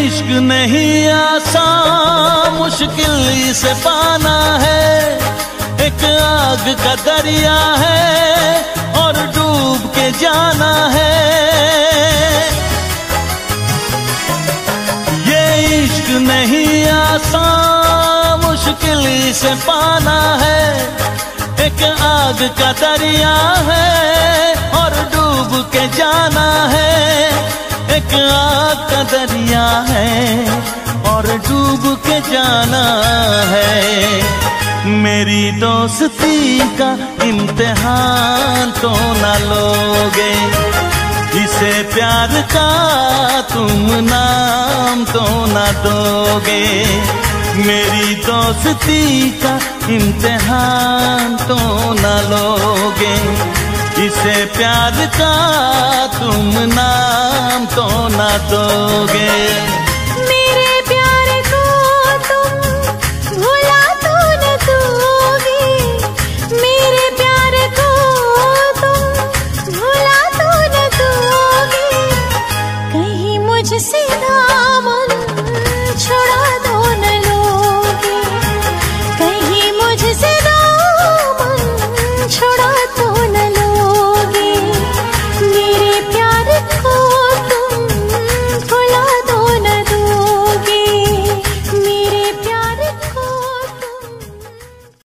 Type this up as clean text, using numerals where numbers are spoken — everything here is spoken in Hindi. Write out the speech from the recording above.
इश्क नहीं आसान, मुश्किल से पाना है। एक आग का दरिया है और डूब के जाना है। ये इश्क नहीं आसान, मुश्किल से पाना है। एक आग का दरिया है और डूब के जाना है। एक आग का दरिया है और डूब के जाना है। मेरी दोस्ती का इम्तिहान तो ना लोगे, इसे प्यार का तुम नाम तो ना दोगे। मेरी दोस्ती का इम्तिहान तो ना लोगे, इसे प्यार का तुम नाम तो ना दोगे।